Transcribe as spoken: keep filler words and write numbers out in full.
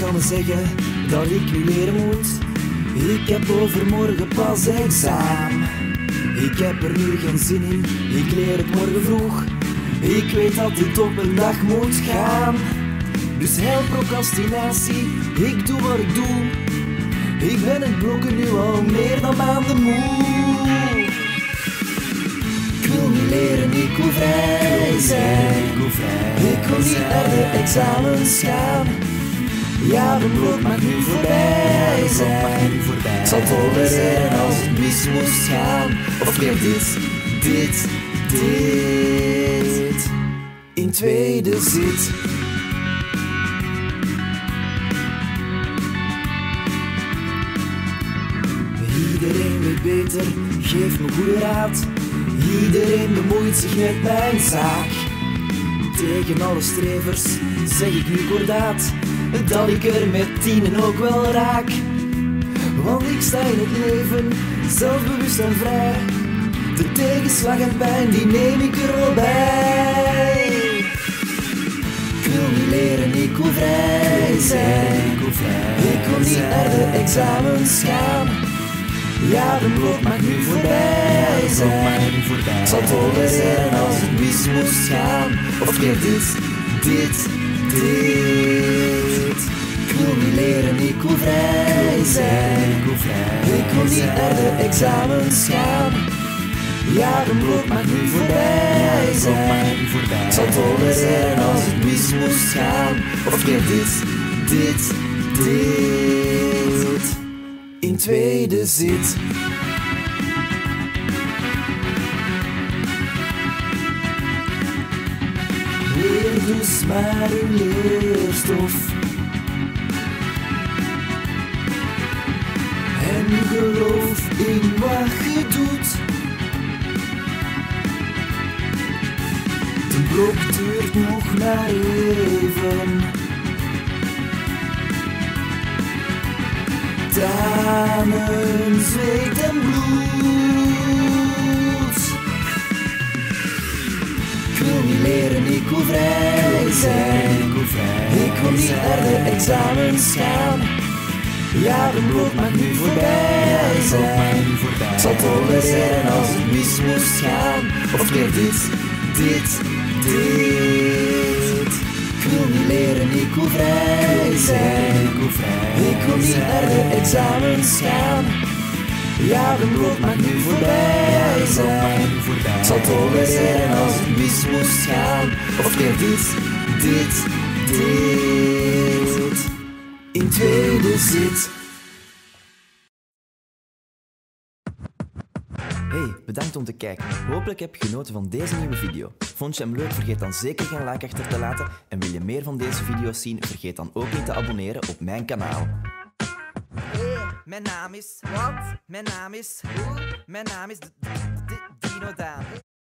kan zeggen dat ik nu leren moet. Ik heb overmorgen pas examen. Ik heb er nu geen zin in, ik leer het morgen vroeg. Ik weet dat dit op een dag moet gaan. Dus help procrastinatie, ik doe wat ik doe. Ik ben het blokken nu al meer dan maanden moe. Ik wil niet leren, ik wil vrij zijn. Ik wil niet naar de examens gaan. Ja, de blok mag nu voorbij zijn. Ik zal tolereren als het mis moest gaan. Of leer dit, dit, dit in tweede zit. Iedereen weet beter, geef me goede raad. Iedereen bemoeit zich met mijn zaak. Tegen alle strevers zeg ik nu kordaat dat ik er met tienen ook wel raak. Want ik sta in het leven, zelfbewust en vrij. De tegenslag en pijn, die neem ik er wel bij. Ik wil niet leren, ik wil vrij zijn. Ik wil niet naar de examens gaan. Ja, de blok mag nu voorbij zijn. Ik zal tolereren als het mis moest gaan. Of leer dit, dit, dit. Ik wil niet leren, ik wil vrij zijn. Ik wil niet naar de examens gaan. Ja, de blok mag nu voorbij zijn. Ik zal tolereren als het mis moest gaan. Of leer dit, dit, dit in tweede zit. Leer dus maar een leerstof. En geloof in wat je doet. De blok duurt nog maar even. Tranen, zweet en bloed. Ik wil niet leren, ik wil vrij zijn. Ik wil niet naar de examens gaan. Ja, de blok mag nu voorbij zijn. Ik zal tolereren als het mis moest gaan. Of leer dit, dit, dit. Ik wil niet leren, ik wil vrij zijn. Ik wil niet naar de examens gaan. Ja, de blok mag nu voorbij zijn. Ik zal tolereren als het mis moest gaan. Of leer dit, dit, dit in tweede zit. Hey, bedankt om te kijken. Hopelijk heb je genoten van deze nieuwe video. Vond je hem leuk? Vergeet dan zeker geen like achter te laten. En wil je meer van deze video's zien? Vergeet dan ook niet te abonneren op mijn kanaal. Hey, mijn naam is... Wat? Mijn naam is... Hoe? Mijn naam is... Dino Daan.